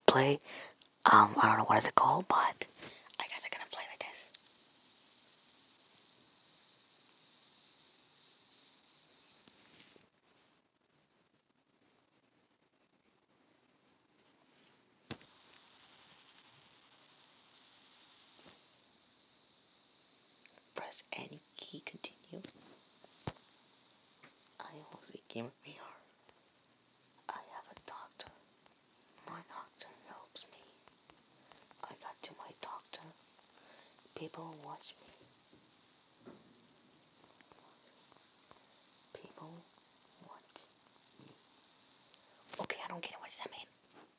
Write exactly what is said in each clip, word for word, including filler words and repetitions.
play. Um, I don't know what is it called, but I guess I'm gonna play like this. Press any key, continue. I was a gamer V R. I have a doctor. My doctor helps me. I got to my doctor. People watch me. People watch me. Okay, I don't get it. What does that mean?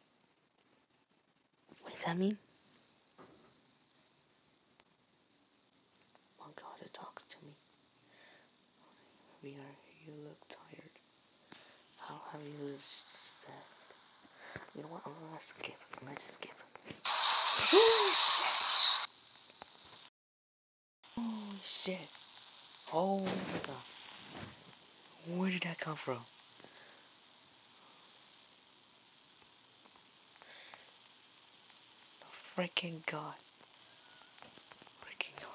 What does that mean? Oh God, it talks to me. We are. You look tired. How have you said? You know what? I'm gonna skip. I'm gonna just skip. Oh shit! Oh shit! Oh my God! Where did that come from? The freaking God! Freaking God!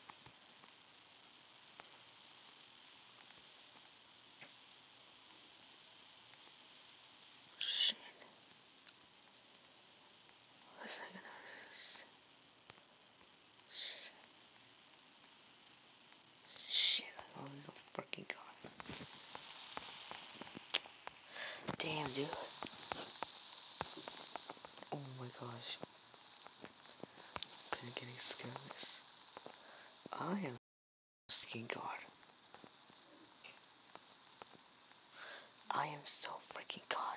Shit! What's I gonna? Shit! Oh my freaking God! Damn, dude! Oh my gosh! I'm getting scared of this. I am freaking God. I am so freaking God.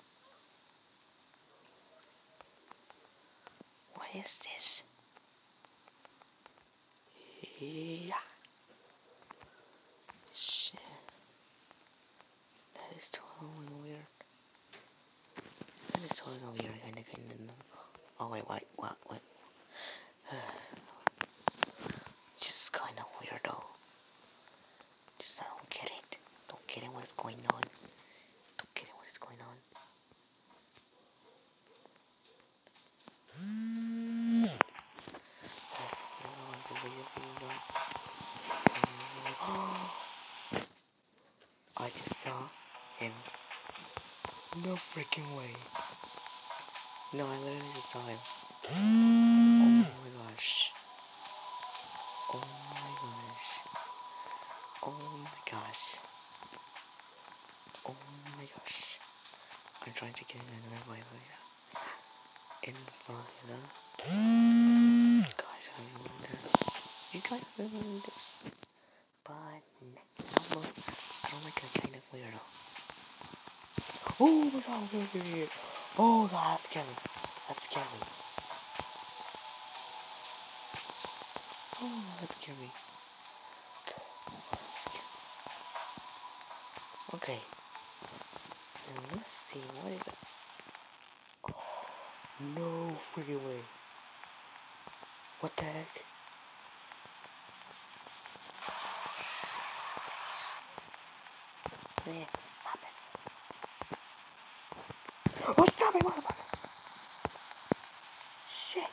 What is this? Yeah. Shit. That is totally weird. That is totally weird. Kinda, kinda. Oh wait, wait, wait, wait. Just kinda weirdo. Just I don't get it. Don't get it. What is going on? Don't get it. What is going on? I just saw him. No freaking way. No, I literally just saw him. Oh my gosh. Oh my gosh. Oh my gosh. Oh my gosh. I'm trying to get in another way in front of the guys. I don't know. You guys are doing this. But I don't, know. I don't like that kind of weirdo. Oh my God, weird, weird, weird. Oh God, that's scary. That's scary. Oh, that's scary. That's scary. Okay. Now let's see, what is it? Oh, no freaking way. What the heck? Man, stop it. Oh, stop it, motherfucker! Shit.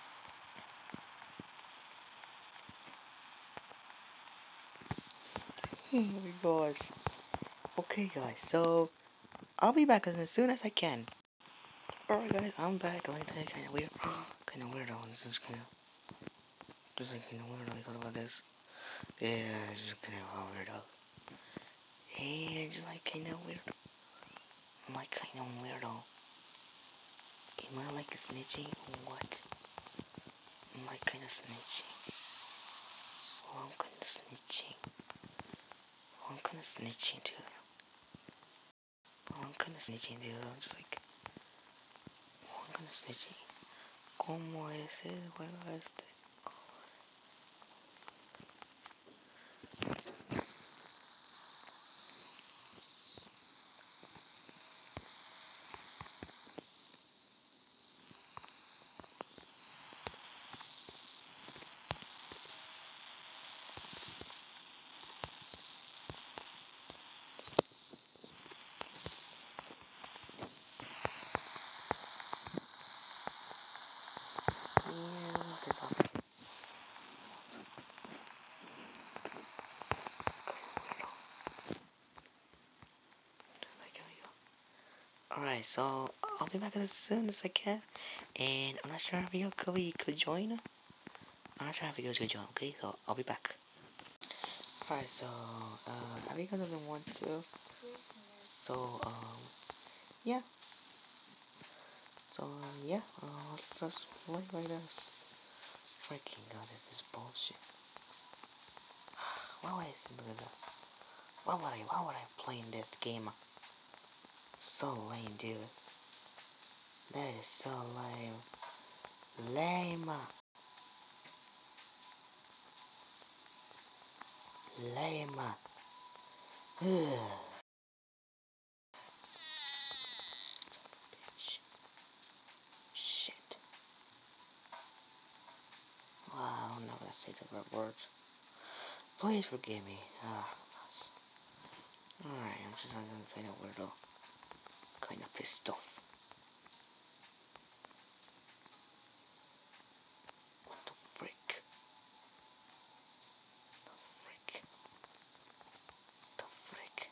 Oh my gosh. Okay, guys, so I'll be back as soon as I can. Alright, guys, I'm back. Like that, kind of weird. Kind of weird. This is kind of. This is kind of weird. I thought about this. Yeah, it's just kind of weirdo. Yeah, just like kind of weird. I'm like kind of weirdo. Am I like snitching or what? I'm like kind of snitching. Oh, I'm kind of snitching. Oh, I'm kind of snitching too. Oh, I'm kind of snitching too. I'm just like. Oh, I'm kind of snitching. ¿Cómo es el juego este? Alright, so I'll be back as soon as I can. And I'm not sure if you could, could join. I'm not sure if you guys could join, okay? So I'll be back. Alright, so uh Abigail doesn't want to. So um yeah. So um yeah, uh, let's just play like this. Freaking god, this is bullshit. Why would I simply do that? Why would I why would I play in this game? So lame, dude. That is so lame. Lame. Lame. Ugh. Son of a bitch. Shit. Well, I'm not gonna say the right words. Please forgive me. Ah, alright, I'm just like a kind of weirdo. Kind of pissed off. What the frick? The frick? The frick?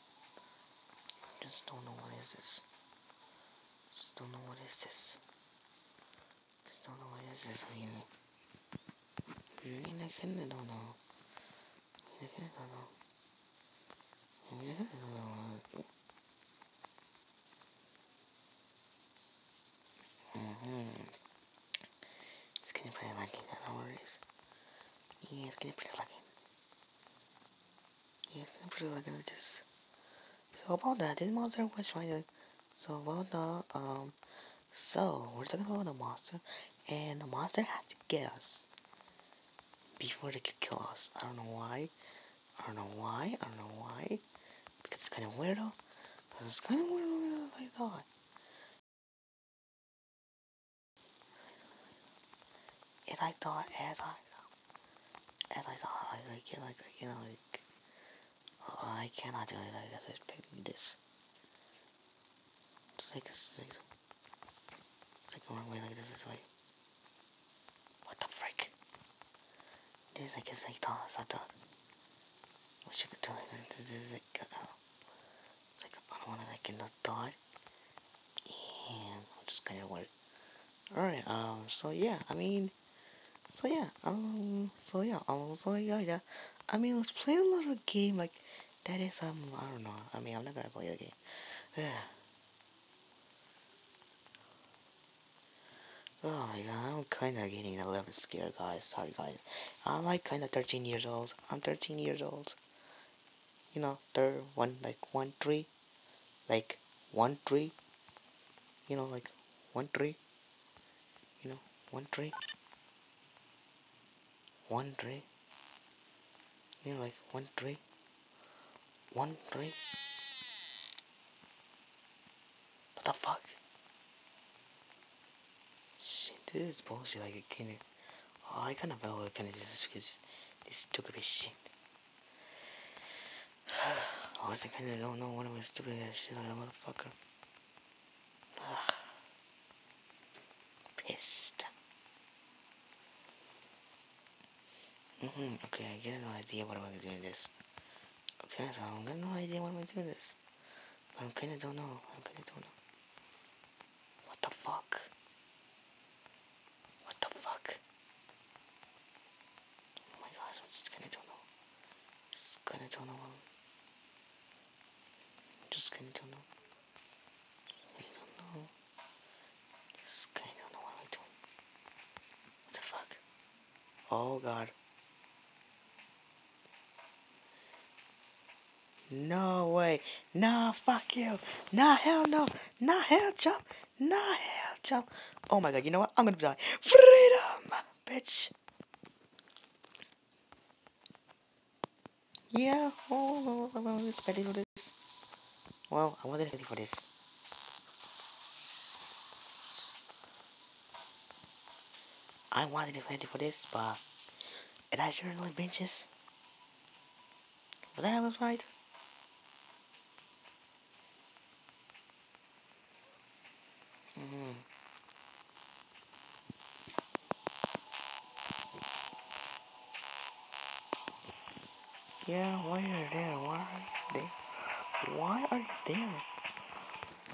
Just don't know what is this. Just don't know what is this. Just don't know what is this. I mean, I mean, I kinda don't know. I kinda don't know. I mean, I kinda don't know. Mm-hmm. It's getting pretty lucky. I don't know what it is. Yeah, it's getting pretty lucky. Yeah, it's getting pretty lucky like this. So about that, this monster was trying to. So about the um. So we're talking about the monster, and the monster has to get us before they could kill us. I don't know why. I don't know why. I don't know why. Because it's kind of weirdo. Because it's kind of weirdo as I thought. As I thought, as I thought, as I thought, like, like, like, like you know, like, oh, I cannot do it. Like, I just pick this. Just like, it's like, it's like going away like this. It's like, what the frick? This, I guess, I thought, I thought. What you could do like this, this is like, uh, it's like, I don't want to, like, in the thought. And I'm just kind of weird. Alright, um, so yeah, I mean, so yeah, um, so yeah, um, so yeah, yeah. I mean, let's play a little game like that is, um, I don't know. I mean, I'm not gonna play the game. Yeah. Oh my god, I'm kinda getting a little scared, guys. Sorry, guys. I'm like kinda thirteen years old. I'm thirteen years old. You know, third one, like one three, like one three. You know, like one three. You know, one three, one three. You know, like one three, one three. What the fuck? Shit, this is bullshit. Like, I can't. Oh, I kind of felt like kind of just because this stupid shit. I was kind of don't know what I'm stupid ass shit like a motherfucker. Ugh, pissed. Mm-hmm. Okay, I get no idea what I'm gonna do in this. Okay, so I'm getting no idea what I'm gonna do in this. But I'm kinda don't know. I kinda don't know. What the fuck? What the fuck? Oh my gosh, I just kinda don't know. Just kinda don't know. Just kinda don't know. I don't know. Just kinda don't know what I'm doing. What the fuck? Oh god. No way. Nah, fuck you. Nah, hell no. Nah, hell jump. Nah, hell jump. Oh my god, you know what? I'm gonna die. Freedom! Bitch. Yeah, oh, I was ready for this. Well, I wasn't ready for this. I wasn't ready for this, but it actually benches. Was that was right? Mm-hmm. Yeah, why are you there? Why are you there? Why are you there?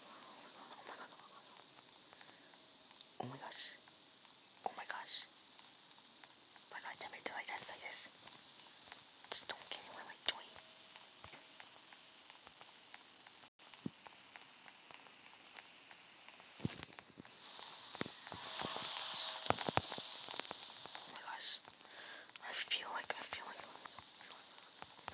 Oh my gosh. Oh my gosh. Oh my god, damn it, like this, like this. Just don't get away with doing. Oh my gosh. I feel like, I feel like,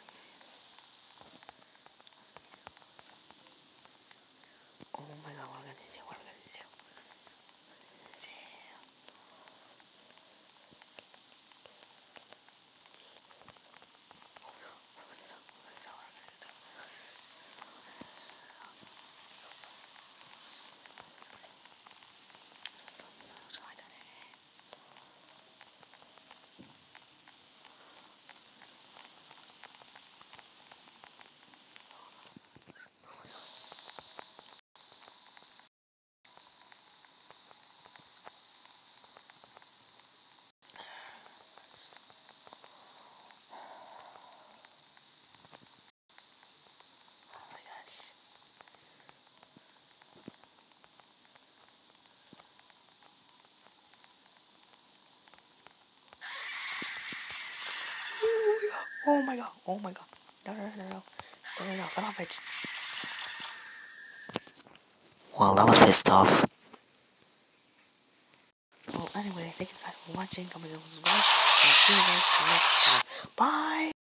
Oh my god. Oh my god. No, no, no, no, no. No, no, no. Son of a bitch. Well, that was pissed off. Well, anyway, thank you guys for watching. Comment down below. And see you guys next time. Bye.